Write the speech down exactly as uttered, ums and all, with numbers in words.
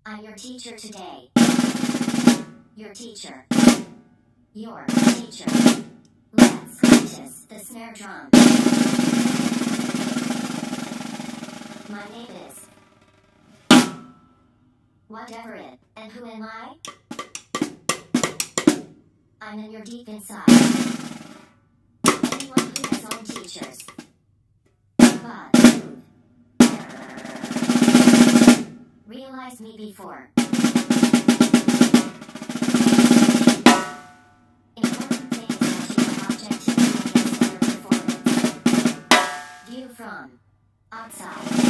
I'm your teacher today. Your teacher. Your teacher. Let's practice the snare drum. My name is whatever it, and who am I? I'm in your deep inside. Anyone who has own teachers. But realize me before. Important things that you have objectivity against their performance. View from outside.